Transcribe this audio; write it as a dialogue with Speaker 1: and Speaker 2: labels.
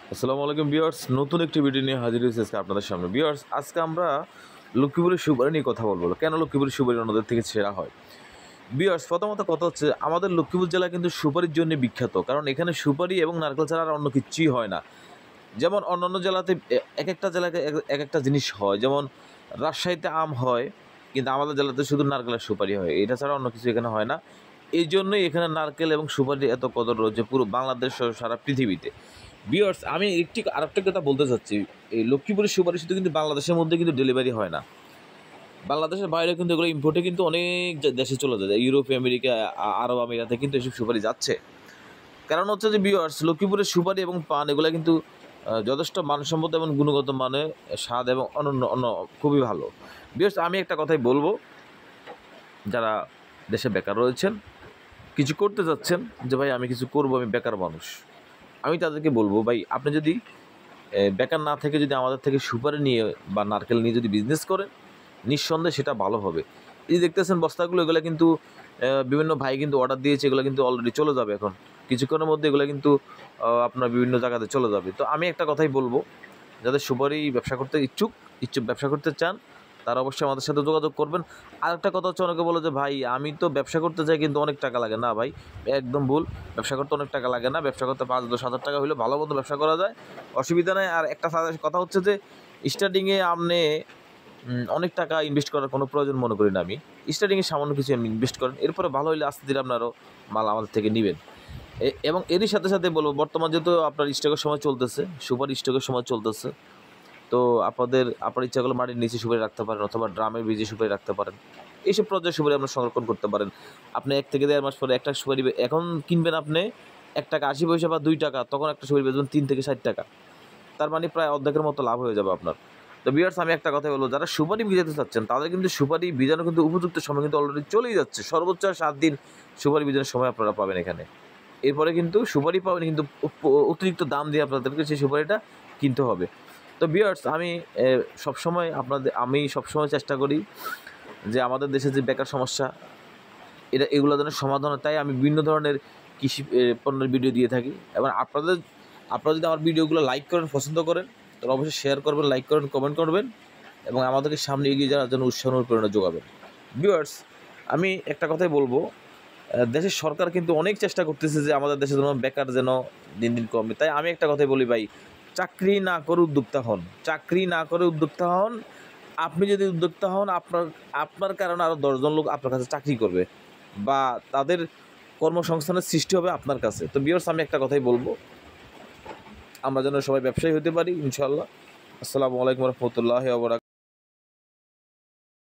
Speaker 1: আসসালামু আলাইকুম ভিউয়ার্স, নতুন একটি ভিডিও নিয়ে হাজির হয়েছে আজকে আপনাদের সামনে। ভিউয়ার্স, আজকে আমরা লক্ষ্মীপুরের সুপারি নিয়ে কথা বলবো। কেন লক্ষ্মীপুরের সুপারি অন্যদের থেকে সেরা হয়? ভিউয়ার্স, প্রথমত কথা হচ্ছে আমাদের লক্ষ্মীপুর জেলা কিন্তু সুপারির জন্য বিখ্যাত, কারণ এখানে সুপারি এবং নারকেল ছাড়া আর অন্য কিছুই হয় না। যেমন অন্যান্য জেলাতে এক একটা জেলায় এক একটা জিনিস হয়, যেমন রাজশাহীতে আম হয়, কিন্তু আমাদের জেলাতে শুধু নারকেলের সুপারি হয়, এটা ছাড়া অন্য কিছু এখানে হয় না। এই জন্যই এখানে নারকেল এবং সুপারি এত কদর রয়েছে পুরো বাংলাদেশ সহ সারা পৃথিবীতে। ভিউয়ার্স, আমি আরেকটা কথা বলতে চাচ্ছি, এই লক্ষ্মীপুরের সুপারি শুধু কিন্তু বাংলাদেশের মধ্যে কিন্তু ডেলিভারি হয় না, বাংলাদেশের বাইরে কিন্তু এগুলো ইম্পোর্টে কিন্তু অনেক দেশে চলে যায়, ইউরোপ, আমেরিকা, আরব আমিরাতে কিন্তু এসব সুপারি যাচ্ছে। কারণ হচ্ছে যে ভিউয়ার্স, লক্ষ্মীপুরের সুপারি এবং পান এগুলো কিন্তু যথেষ্ট মানসম্মত এবং গুণগত মানে, স্বাদ এবং অন্য খুবই ভালো। ভিউয়ার্স, আমি একটা কথাই বলবো, যারা দেশে বেকার রয়েছেন, কিছু করতে যাচ্ছেন, যে ভাই আমি কিছু করবো, আমি বেকার মানুষ, আমি তাদেরকে বলবো, ভাই আপনি যদি বেকার না থেকে যদি আমাদের থেকে সুপারি নিয়ে বা নারকেল নিয়ে যদি বিজনেস করেন, নিঃসন্দেহে সেটা ভালো হবে। এই দেখতেছেন বস্তাগুলো, এগুলো কিন্তু বিভিন্ন ভাই কিন্তু অর্ডার দিয়েছে, এগুলো কিন্তু অলরেডি চলে যাবে, এখন কিছুক্ষণের মধ্যে এগুলো কিন্তু আপনার বিভিন্ন জায়গাতে চলে যাবে। তো আমি একটা কথাই বলবো, যাদের সুপারি ব্যবসা করতে ইচ্ছুক ব্যবসা করতে চান, তারা অবশ্যই আমাদের সাথে যোগাযোগ করবেন। আরেকটা কথা হচ্ছে, অনেকে বলে যে ভাই আমি তো ব্যবসা করতে চাই কিন্তু অনেক টাকা লাগে। না ভাই, একদম ভুল। ব্যবসা করতে অনেক টাকা লাগে না, ব্যবসা করতে 5-10 হাজার টাকা হলে ভালো মতো ব্যবসা করা যায়, অসুবিধা নেই। আর একটা কথা হচ্ছে যে স্টার্টিংয়ে আপনি অনেক টাকা ইনভেস্ট করার কোনো প্রয়োজন মনে করি না আমি। স্টার্টিংয়ে সামান্য কিছু ইনভেস্ট করেন, এরপরে ভালো হলে আস্তে ধীরে আপনারও মাল আমাদের থেকে নেবেন। এবং এরই সাথে সাথে বলবো, বর্তমান যেহেতু আপনার স্টকের সময় চলতেছে, সুপারি স্টকের সময় চলতেছে, তো আপনার ইচ্ছা করলে মাটির নিচে সুপারি রাখতে পারেন, অথবা ড্রামের বীজে সুপারি রাখতে পারেন। এইসব পর্যায়ে সুপারি আপনার সংরক্ষণ করতে পারেন। আপনি 1 থেকে 1.5 মাস পরে একটা সুপারি এখন কিনবেন আপনি 1 টাকা 80 পয়সা বা 2 টাকা, তখন একটা সুপারি বেচবেন 3 থেকে 60 টাকা। তার মানে প্রায় অর্ধেকের মতো লাভ হয়ে যাবে আপনার। তো ভিউয়ার্স, আমি একটা কথা বলবো, যারা সুপারি ভিজাতে চাচ্ছেন তাদের কিন্তু সুপারি ভিজানো কিন্তু উপযুক্ত সময় কিন্তু অলরেডি চলেই যাচ্ছে। সর্বোচ্চ 7 দিন সুপারি ভিজানোর সময় আপনারা পাবেন এখানে। এরপরে কিন্তু সুপারি পাবেন, কিন্তু অতিরিক্ত দাম দিয়ে আপনাদেরকে সেই সুপারিটা কিনতে হবে। তো ভিউয়ার্স, আমি সবসময় চেষ্টা করি যে আমাদের দেশে যে বেকার সমস্যা, এগুলো যেন সমাধান হয়। তাই আমি বিভিন্ন ধরনের কৃষি পণ্যের ভিডিও দিয়ে থাকি। এবং আপনারা যদি আমার ভিডিওগুলো লাইক করেন, পছন্দ করেন, তাহলে অবশ্যই শেয়ার করবেন, লাইক করেন, কমেন্ট করবেন, এবং আমাদেরকে সামনে এগিয়ে যাওয়ার জন্য উৎসাহ অনুপ্রেরণা যোগাবেন। ভিউয়ার্স, আমি একটা কথাই বলবো, দেশের সরকার কিন্তু অনেক চেষ্টা করতেছে যে আমাদের দেশে যেন বেকার যেন দিন দিন কমে। তাই আমি একটা কথাই বলি, ভাই চাকরি না করে উদ্যোক্তা হন, চাকরি না করে উদ্যোক্তা হন। আপনি যদি উদ্যোক্তা হন, আপনার কারণে আরও 10 জন লোক আপনার কাছে চাকরি করবে, বা তাদের কর্মসংস্থানের সৃষ্টি হবে আপনার কাছে। তো ভিউয়ার্স, আমি একটা কথাই বলবো, আমরা যেন সবাই ব্যবসায়ী হতে পারি ইনশাআল্লাহ। আসসালামু আলাইকুম রহমতুল্লাহি ওয়া বারাকাতুহু।